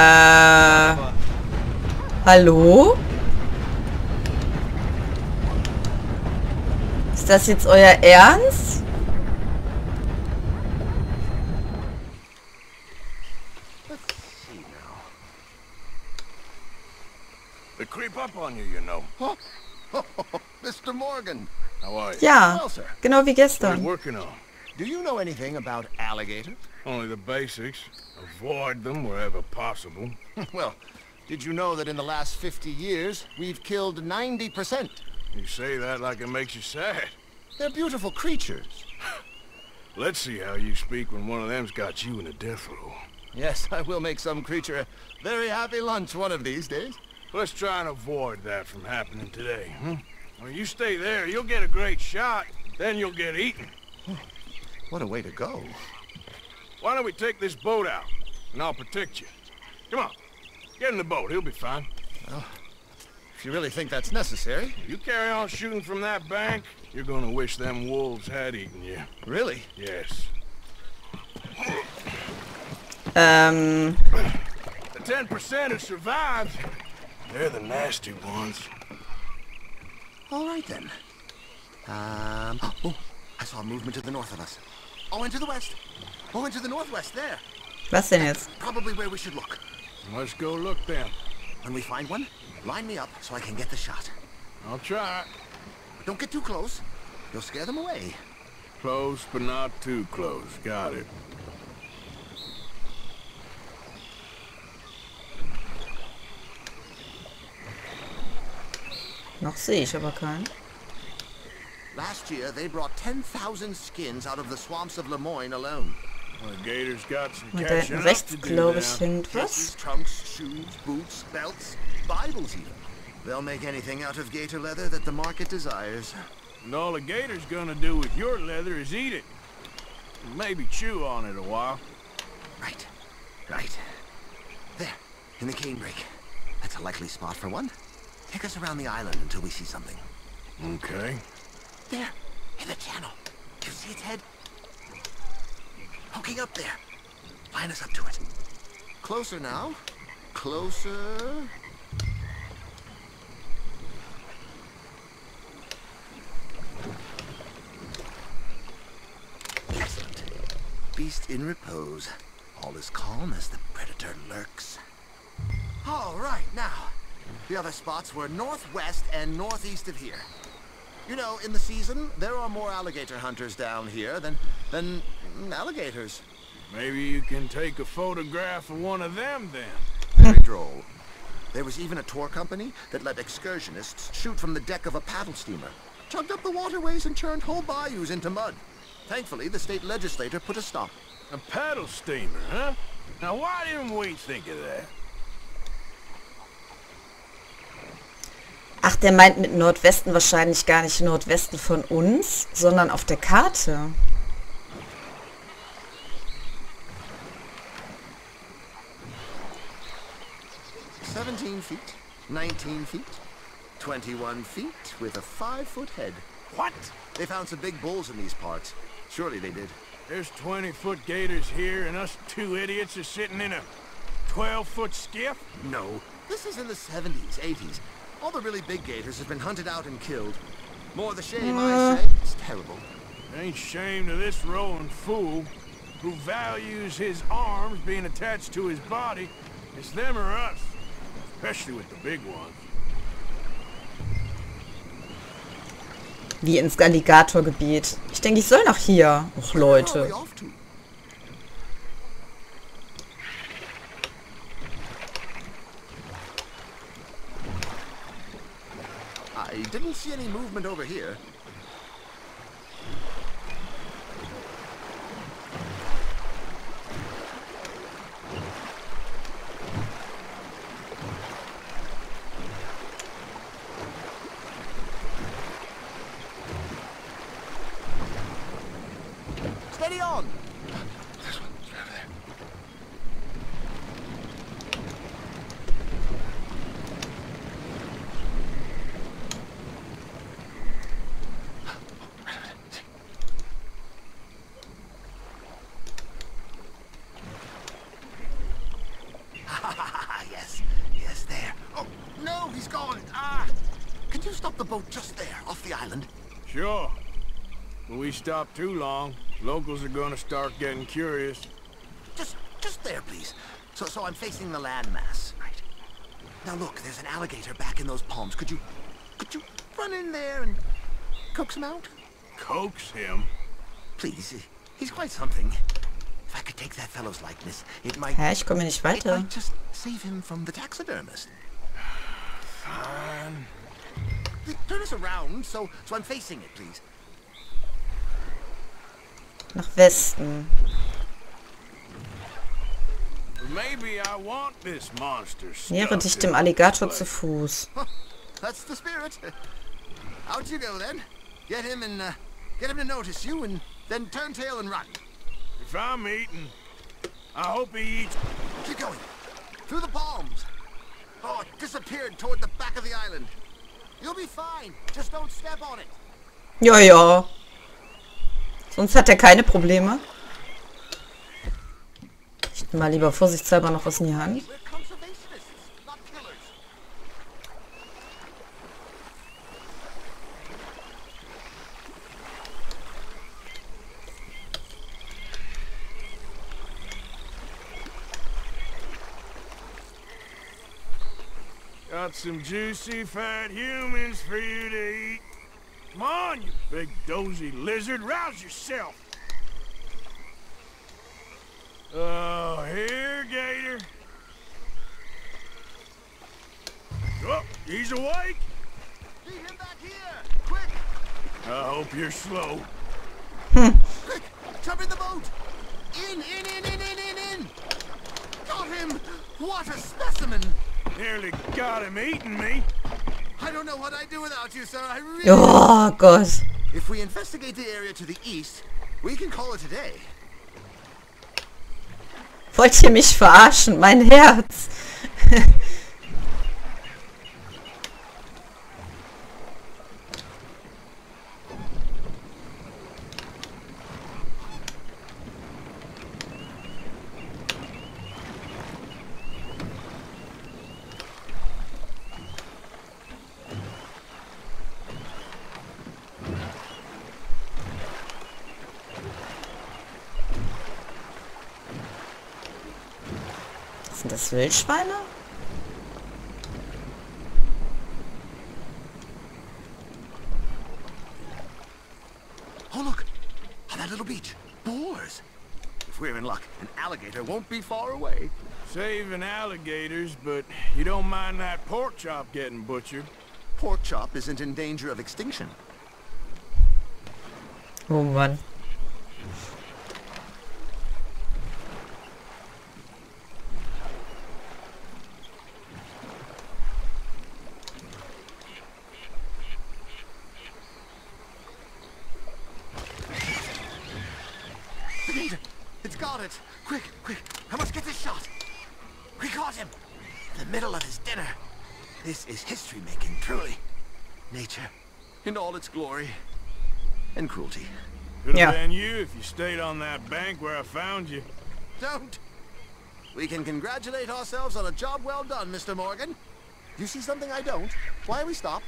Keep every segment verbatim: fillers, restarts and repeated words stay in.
Äh... Hallo? Ist das jetzt euer Ernst? They creep up on you, you know. Oh, Mister Morgan. How are you? Ja, Well, sir, genau wie What are you gestern. working on? do you know anything about alligators? Only the basics. Avoid them wherever possible. Well, did you know that in the last fifty years, we've killed ninety percent? You say that like it makes you sad. They're beautiful creatures. Let's see how you speak when one of them's got you in a death row. Yes, I will make some creature a very happy lunch one of these days. Let's try and avoid that from happening today, huh? When you stay there, you'll get a great shot, then you'll get eaten. What a way to go. Why don't we take this boat out, and I'll protect you. Come on, get in the boat, he'll be fine. Well, if you really think that's necessary. If you carry on shooting from that bank, you're gonna wish them wolves had eaten you. Really? Yes. Ähm... The ten percent who survived, they're the nasty ones. All right, then. Um, oh, I saw a movement to the north of us. Oh, into the west. Oh, into the northwest, there. Was denn jetzt? Probably where we should look. Let's go look then. When we find one, line me up so I can get the shot. I'll try. But don't get too close. You'll scare them away. Close, but not too close. Got it. Noch sehe ich aber keinen. Last year, they brought ten thousand skins out of the swamps of Lemoyne alone. Well, the Gators got some Und da catching hinten up rechts, to do glaube ich, now. hängt Cases, was. trunks, shoes, boots, belts, Bibles even. They'll make anything out of gator leather that the market desires. And all the Gator's gonna do with your leather is eat it. Maybe chew on it a while. Right, right. There, in the canebrake. That's a likely spot for one. Take us around the island until we see something. Okay. There, in the channel. Do you see its head? Poking up there. Line us up to it. Closer now. Closer. Excellent. Beast in repose. All is calm as the predator lurks. All right, now. The other spots were northwest and northeast of here. You know, in the season, there are more alligator hunters down here than, than mm, alligators. Maybe you can take a photograph of one of them then. Very droll. There was even a tour company that let excursionists shoot from the deck of a paddle steamer. Chugged up the waterways and churned whole bayous into mud. Thankfully, the state legislature put a stop. A paddle steamer, huh? Now why didn't we think of that? Ach, der meint mit Nordwesten wahrscheinlich gar nicht Nordwesten von uns, sondern auf der Karte. seventeen feet, nineteen feet, twenty-one feet with a five-foot head. What? They found some big bulls in these parts. Surely they did. There's twenty-foot gators here, and us two idiots are sitting in a twelve-foot skiff? No. This is in the seventies, eighties. All the really big gators have been hunted out and killed. More the shame, I say. It's terrible. Ain't shame to this rowing fool who values his arms being attached to his body. It's them or us, especially with the big ones. Wie ins Alligatorgebiet. Ich denke, ich soll nach hier. Och, Leute. I didn't see any movement over here. Steady on! This one, it's over there. yes, yes, there. Oh, no, he's gone. Ah! Can you stop the boat just there, off the island? Sure. When we stop too long, locals are gonna start getting curious. Just, just there, please. So, so I'm facing the landmass, right? Now look, there's an alligator back in those palms. Could you, could you run in there and coax him out? Coax him? Please, he's quite something. If I could take that fellow's likeness, it might... Hä, ich komme nicht It weiter. might just save him from the taxidermist. Fine. Turn us around, so, so I'm facing it, please. Nach Westen. Maybe I want this monster Nähere dich stuffed dem in Alligator this zu place. Fuß. Huh, that's the spirit. Out you go, then. Get him and, uh, get him to notice you, and then turn tail and run. If I'm eating, I hope he eats. Keep going. Through the palms. Oh, it disappeared toward the back of the island. You'll be fine. Just don't step on it. Ja, ja. Sonst hat er keine Probleme. Ich nehme mal lieber vorsichtshalber noch was in die Hand. We're conservationists, not killers. Got some juicy fat humans for you to eat. Come on, you big dozy lizard, rouse yourself. Oh, here, Gator. Oh, he's awake. Lead him back here. Quick, I hope you're slow. quick. Jump in the boat. In, in, in, in, in, in, in. Got him. What a specimen. Nearly got him eating me. I don't know what I'd do without you, sir. I really... Oh Gott. If we investigate the area to the east, we can call it a day. Wollt ihr mich verarschen? Mein Herz. Sind das Wildschweine? Oh, look. On that little beach. Boars. If we're in luck, an alligator won't be far away. Saving alligators, but you don't mind that pork chop getting butchered. Pork chop isn't in danger of extinction. Oh Mann. The gator! It's got it! Quick, quick! I must get this shot! We caught him! In the middle of his dinner! This is history-making, truly. Nature, in all its glory. And cruelty. Could have Yeah. been you if you stayed on that bank where I found you. Don't! We can congratulate ourselves on a job well done, Mister Morgan. You see something I don't? Why are we stopped?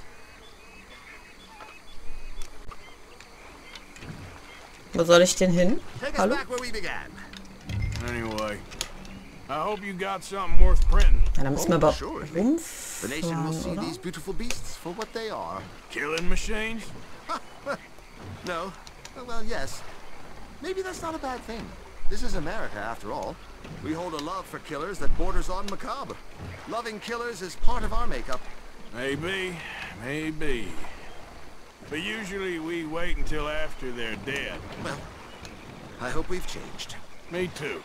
Wo soll ich denn hin? Take us Hallo? back where we began. Anyway, I hope you got something worth printing. Ja, da müssen wir Oh, aber sure. The nation will rumfahren, see oder? these beautiful beasts for what they are. Killing machines? No. Uh, Well, yes. Maybe that's not a bad thing. This is America, after all. We hold a love for killers that borders on macabre. Loving killers is part of our makeup. Maybe, maybe. But usually we wait until after they're dead. Well, I hope we've changed. Me too.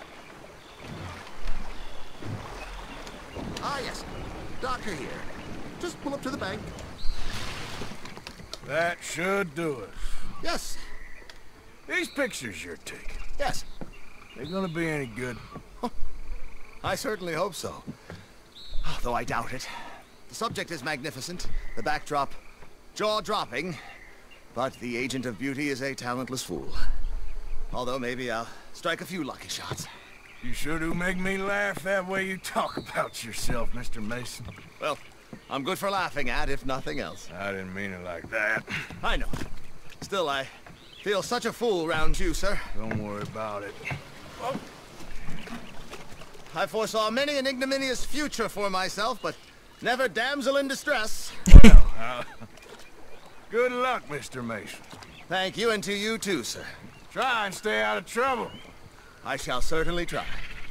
Ah, yes. Doctor here. Just pull up to the bank. That should do it. Yes. These pictures you're taking, Yes. they gonna be any good? I certainly hope so. Though I doubt it. The subject is magnificent. The backdrop, jaw-dropping. But the agent of beauty is a talentless fool. Although maybe I'll strike a few lucky shots. You sure do make me laugh that way you talk about yourself, Mister Mason. Well, I'm good for laughing at, if nothing else. I didn't mean it like that. I know. Still, I feel such a fool round you, sir. Don't worry about it. Oh. I foresaw many an ignominious future for myself, but never damsel in distress. Well, uh, good luck, Mister Mason. Thank you, and to you too, sir. Try and stay out of trouble. I shall certainly try.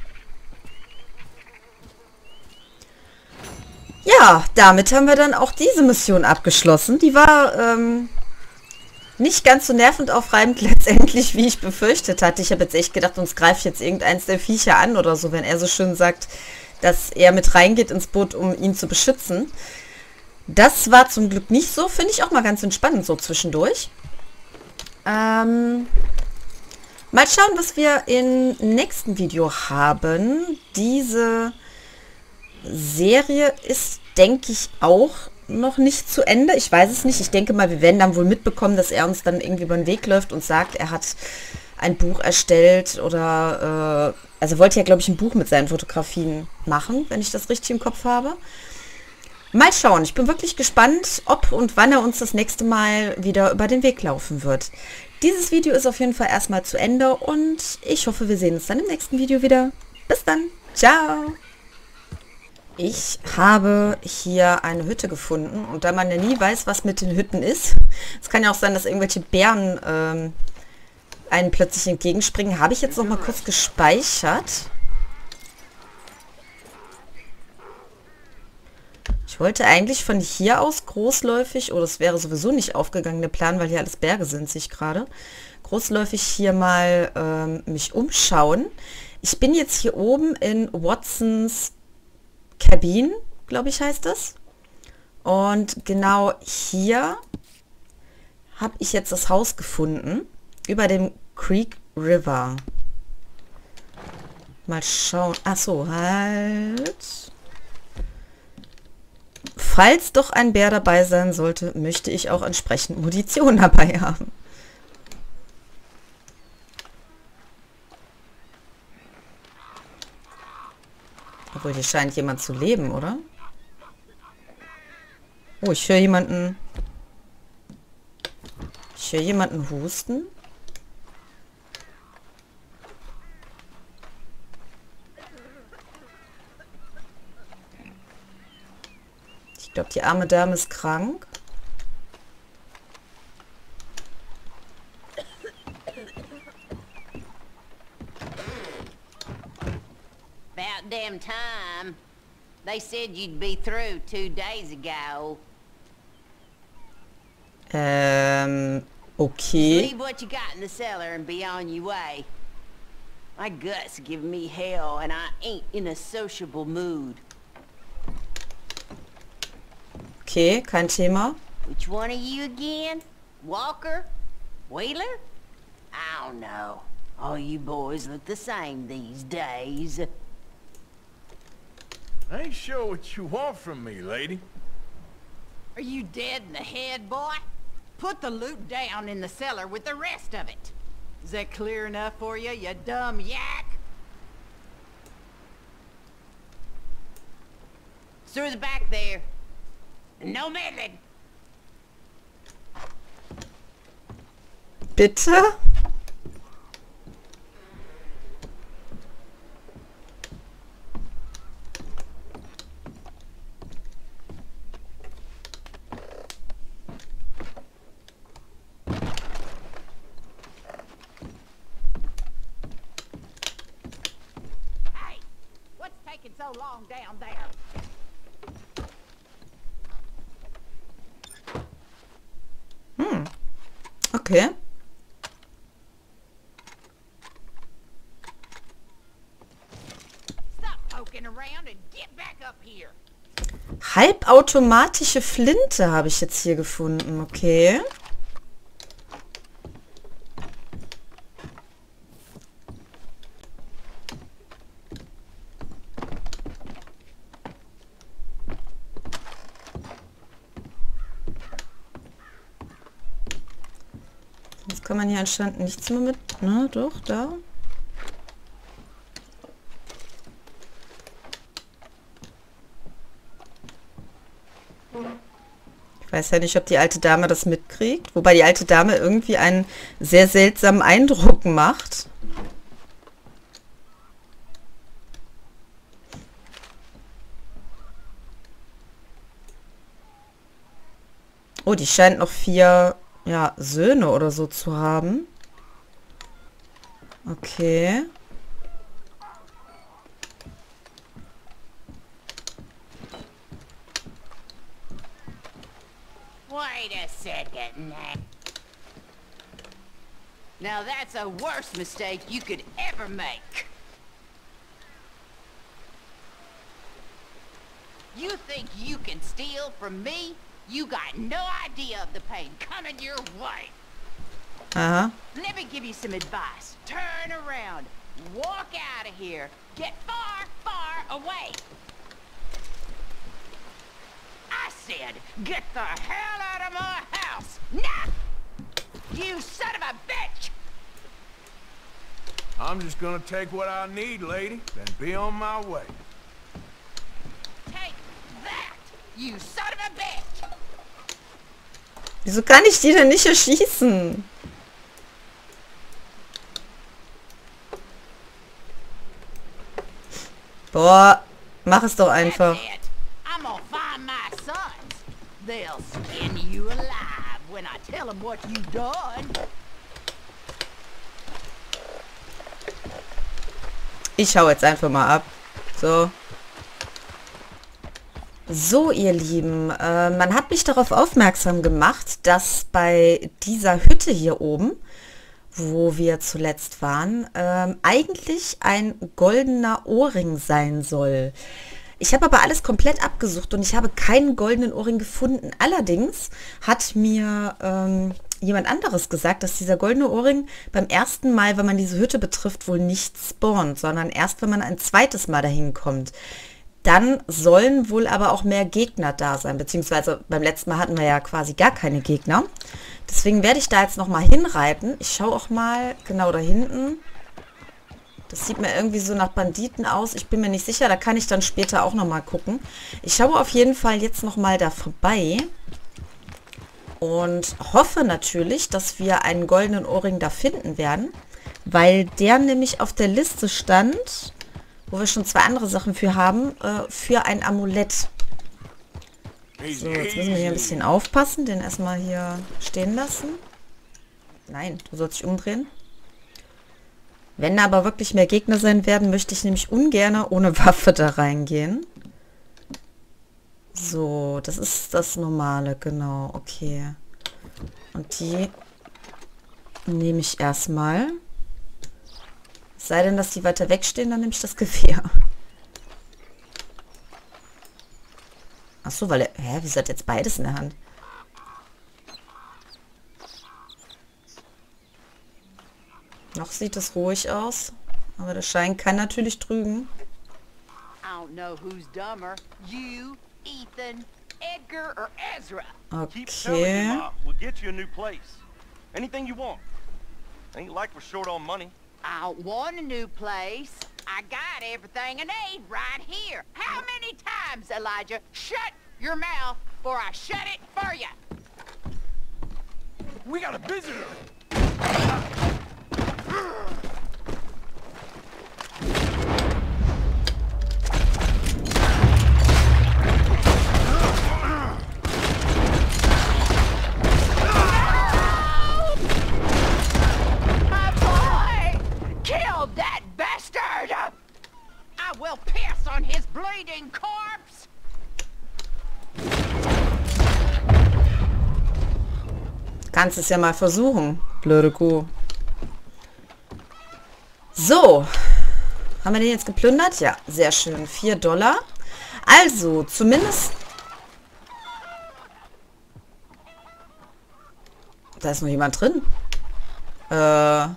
Ja, damit haben wir dann auch diese Mission abgeschlossen. Die war ähm, nicht ganz so nervendaufreibend letztendlich, wie ich befürchtet hatte. Ich habe jetzt echt gedacht, uns greift jetzt irgendeins der Viecher an oder so, wenn er so schön sagt, dass er mit reingeht ins Boot, um ihn zu beschützen. Das war zum Glück nicht so. Finde ich auch mal ganz entspannend so zwischendurch. Ähm, mal schauen, was wir im nächsten Video haben. Diese Serie ist, denke ich, auch noch nicht zu Ende. Ich weiß es nicht. Ich denke mal, wir werden dann wohl mitbekommen, dass er uns dann irgendwie über den Weg läuft und sagt, er hat ein Buch erstellt oder, äh, also er wollte ja, glaube ich, ein Buch mit seinen Fotografien machen, wenn ich das richtig im Kopf habe. Mal schauen. Ich bin wirklich gespannt, ob und wann er uns das nächste Mal wieder über den Weg laufen wird. Dieses Video ist auf jeden Fall erstmal zu Ende und ich hoffe, wir sehen uns dann im nächsten Video wieder. Bis dann. Ciao. Ich habe hier eine Hütte gefunden und da man ja nie weiß, was mit den Hütten ist, es kann ja auch sein, dass irgendwelche Bären ähm, einen plötzlich entgegenspringen, habe ich jetzt noch mal kurz gespeichert. Ich wollte eigentlich von hier aus großläufig, oh, das wäre sowieso nicht aufgegangen, der Plan, weil hier alles Berge sind, sehe ich gerade, großläufig hier mal ähm, mich umschauen. Ich bin jetzt hier oben in Watsons Cabin, glaube ich, heißt es. Und genau hier habe ich jetzt das Haus gefunden, über dem Creek River. Mal schauen. Ach so, halt. Falls doch ein Bär dabei sein sollte, möchte ich auch entsprechend Munition dabei haben. Obwohl, hier scheint jemand zu leben, oder? Oh, ich höre jemanden... Ich höre jemanden husten. Ich glaube, die arme Dame ist krank. About damn time. They said you'd be through two days ago. Ähm, okay. Leave what you got in the cellar and be on your way. My guts give me hell and I ain't in a sociable mood. Okay, kein Thema. Which one are you again? Walker? Wheeler? I don't know. All you boys look the same these days. I ain't sure what you want from me, lady. Are you dead in the head, boy? Put the loot down in the cellar with the rest of it. Is that clear enough for you, you dumb yak? Through the back there. No meddling. Bitte? Hey, what's taking so long down there? Okay. Stop poking around and get back up here. Halbautomatische Flinte habe ich jetzt hier gefunden. Okay. Jetzt kann man hier anscheinend nichts mehr mit... Na, doch, da. Ich weiß ja nicht, ob die alte Dame das mitkriegt. Wobei die alte Dame irgendwie einen sehr seltsamen Eindruck macht. Oh, die scheint noch vier, ja, Söhne oder so zu haben. Okay. Wait a second now. Now that's a worse mistake you could ever make. You think you can steal from me? You got no idea of the pain coming your way. Aha. Let me give you some advice. Turn around. Walk out of here. Get far, far away. I said, get the hell out of my house. Now! You son of a bitch! I'm just gonna take what I need, lady, then be on my way. Take that, you son of a bitch! Wieso kann ich die denn nicht erschießen? Boah, mach es doch einfach. That's it. I'm gonna find my sons. They'll skin you alive when I tell them what you've done. Ich hau jetzt einfach mal ab. So. So, ihr Lieben, äh, man hat mich darauf aufmerksam gemacht, dass bei dieser Hütte hier oben, wo wir zuletzt waren, ähm, eigentlich ein goldener Ohrring sein soll. Ich habe aber alles komplett abgesucht und ich habe keinen goldenen Ohrring gefunden. Allerdings hat mir ähm, jemand anderes gesagt, dass dieser goldene Ohrring beim ersten Mal, wenn man diese Hütte betrifft, wohl nicht spawnt, sondern erst, wenn man ein zweites Mal dahin kommt. Dann sollen wohl aber auch mehr Gegner da sein, beziehungsweise beim letzten Mal hatten wir ja quasi gar keine Gegner. Deswegen werde ich da jetzt nochmal hinreiten. Ich schaue auch mal genau da hinten. Das sieht mir irgendwie so nach Banditen aus. Ich bin mir nicht sicher, da kann ich dann später auch nochmal gucken. Ich schaue auf jeden Fall jetzt nochmal da vorbei. Und hoffe natürlich, dass wir einen goldenen Ohrring da finden werden. Weil der nämlich auf der Liste stand, wo wir schon zwei andere Sachen für haben, äh, für ein Amulett. So, jetzt müssen wir hier ein bisschen aufpassen. Den erstmal hier stehen lassen. Nein, du sollst dich umdrehen. Wenn aber wirklich mehr Gegner sein werden, möchte ich nämlich ungern ohne Waffe da reingehen. So, das ist das Normale, genau, okay. Und die nehme ich erstmal. Sei denn, dass die weiter wegstehen, dann nehme ich das Gewehr. Achso, weil er... Hä, wieso hat jetzt beides in der Hand? Noch sieht es ruhig aus. Aber der Schein kann natürlich trügen. I don't know who's dumber, you, Ethan, Edgar, or Ezra. Keep telling you, Okay. Ma. We'll get you a new place. Anything you want. Ain't like we're short on money. I don't want a new place. I got everything I need right here. How many times, Elijah? Shut your mouth before I shut it for you. We got a visitor! My boy! Kill that bastard! I will piss on his bleeding corpse! Kannst es ja mal versuchen, blöde Kuh. So. Haben wir den jetzt geplündert? Ja, sehr schön. vier Dollar. Also, zumindest... Da ist noch jemand drin. Äh...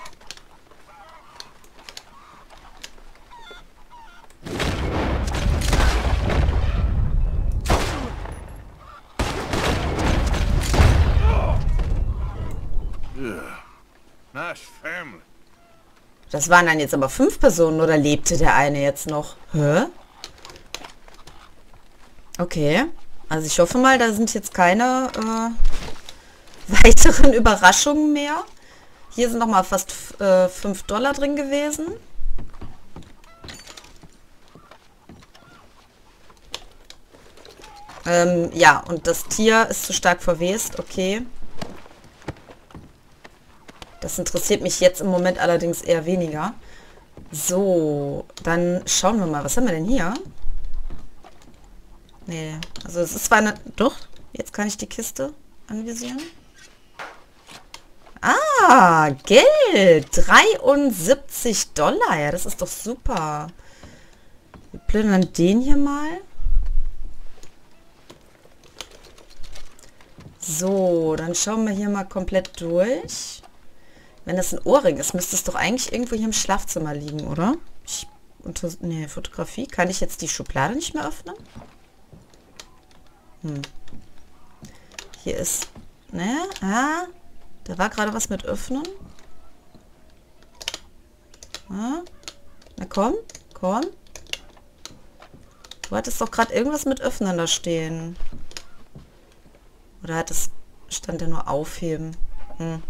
Nice family. Das waren dann jetzt aber fünf Personen, oder lebte der eine jetzt noch? Hä? Okay. Also ich hoffe mal, da sind jetzt keine äh, weiteren Überraschungen mehr. Hier sind nochmal fast äh, fünf Dollar drin gewesen. Ähm, ja, und das Tier ist zu stark verwest. Okay. Das interessiert mich jetzt im Moment allerdings eher weniger. So, dann schauen wir mal. Was haben wir denn hier? Nee, also es ist zwar eine... Doch, jetzt kann ich die Kiste anvisieren. Ah, Geld. dreiundsiebzig Dollar. Ja, das ist doch super. Wir plündern den hier mal. So, dann schauen wir hier mal komplett durch. Wenn das ein Ohrring ist, müsste es doch eigentlich irgendwo hier im Schlafzimmer liegen, oder? Ich unter, nee, Fotografie. Kann ich jetzt die Schublade nicht mehr öffnen? Hm. Hier ist... Ne? Ah, da war gerade was mit öffnen. Ah, na komm, komm. Du hattest doch gerade irgendwas mit öffnen da stehen. Oder hat es... Stand der nur aufheben? Hm.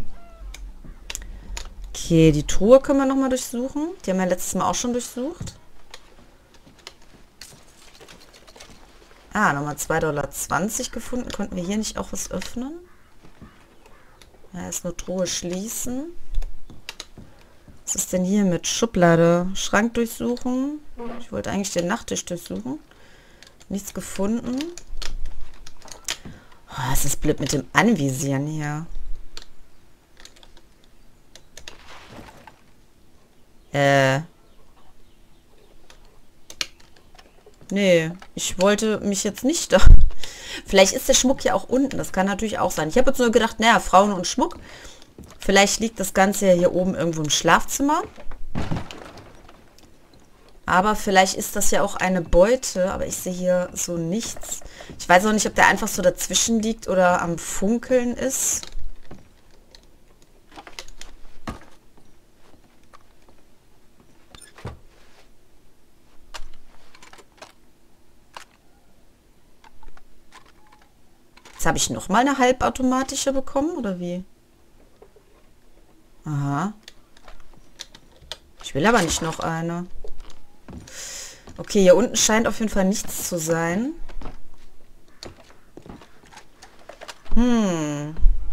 Okay, die Truhe können wir nochmal durchsuchen. Die haben wir letztes Mal auch schon durchsucht. Ah, nochmal zwei Dollar zwanzig gefunden. Konnten wir hier nicht auch was öffnen? Ja, ist nur Truhe schließen. Was ist denn hier mit Schublade? Schrank durchsuchen. Ich wollte eigentlich den Nachttisch durchsuchen. Nichts gefunden. Oh, es ist blöd mit dem Anvisieren hier. Äh. Nee, ich wollte mich jetzt nicht da... Vielleicht ist der Schmuck ja auch unten. Das kann natürlich auch sein. Ich habe jetzt nur gedacht, naja, Frauen und Schmuck. Vielleicht liegt das Ganze ja hier oben irgendwo im Schlafzimmer. Aber vielleicht ist das ja auch eine Beute. Aber ich sehe hier so nichts. Ich weiß auch nicht, ob der einfach so dazwischen liegt oder am Funkeln ist. Jetzt habe ich noch mal eine halbautomatische bekommen, oder wie? Aha. Ich will aber nicht noch eine. Okay, hier unten scheint auf jeden Fall nichts zu sein. Hm.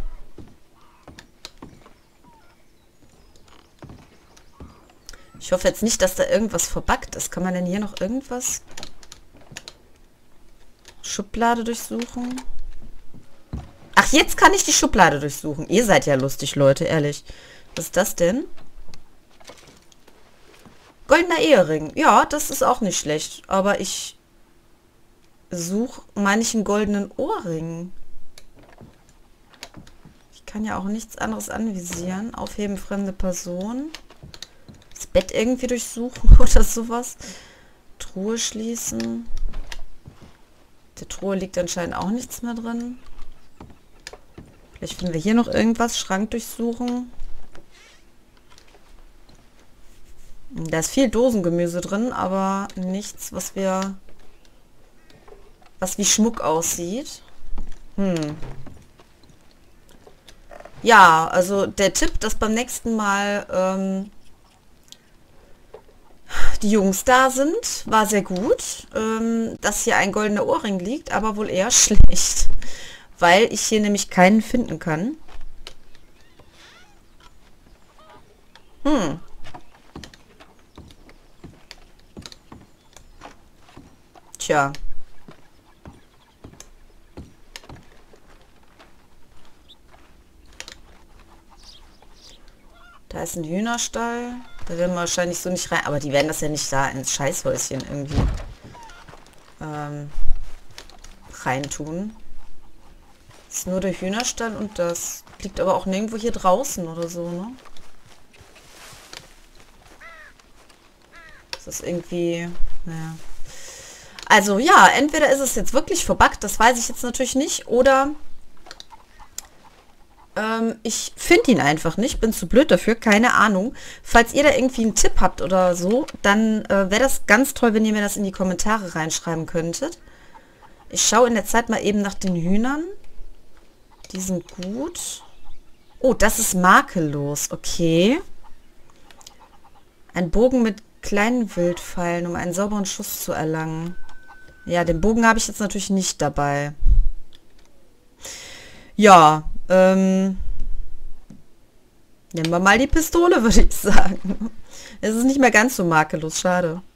Ich hoffe jetzt nicht, dass da irgendwas verbuggt ist. Kann man denn hier noch irgendwas? Schublade durchsuchen? Ach, jetzt kann ich die Schublade durchsuchen. Ihr seid ja lustig, Leute, ehrlich. Was ist das denn? Goldener Ehering. Ja, das ist auch nicht schlecht. Aber ich suche manchen goldenen Ohrring. Ich kann ja auch nichts anderes anvisieren. Aufheben fremde Person. Das Bett irgendwie durchsuchen oder sowas. Truhe schließen. Der Truhe liegt anscheinend auch nichts mehr drin. Vielleicht finden wir hier noch irgendwas. Schrank durchsuchen. Da ist viel Dosengemüse drin, aber nichts, was wir... was wie Schmuck aussieht. Hm. Ja, also der Tipp, dass beim nächsten Mal ähm, die Jungs da sind, war sehr gut. Ähm, dass hier ein goldener Ohrring liegt, aber wohl eher schlecht. Weil ich hier nämlich keinen finden kann. Hm. Tja. Da ist ein Hühnerstall. Da werden wir wahrscheinlich so nicht rein. Aber die werden das ja nicht da ins Scheißhäuschen irgendwie ähm, reintun. Das ist nur der Hühnerstall und das liegt aber auch nirgendwo hier draußen oder so, ne? Das ist irgendwie... Naja. Also ja, entweder ist es jetzt wirklich verbuggt, das weiß ich jetzt natürlich nicht, oder ähm, ich finde ihn einfach nicht, bin zu blöd dafür, keine Ahnung. Falls ihr da irgendwie einen Tipp habt oder so, dann äh, wäre das ganz toll, wenn ihr mir das in die Kommentare reinschreiben könntet. Ich schaue in der Zeit mal eben nach den Hühnern. Die sind gut. Oh, das ist makellos. Okay. Ein Bogen mit kleinen Wildpfeilen, um einen sauberen Schuss zu erlangen. Ja, den Bogen habe ich jetzt natürlich nicht dabei. Ja, ähm... nehmen wir mal die Pistole, würde ich sagen. Es ist nicht mehr ganz so makellos, schade.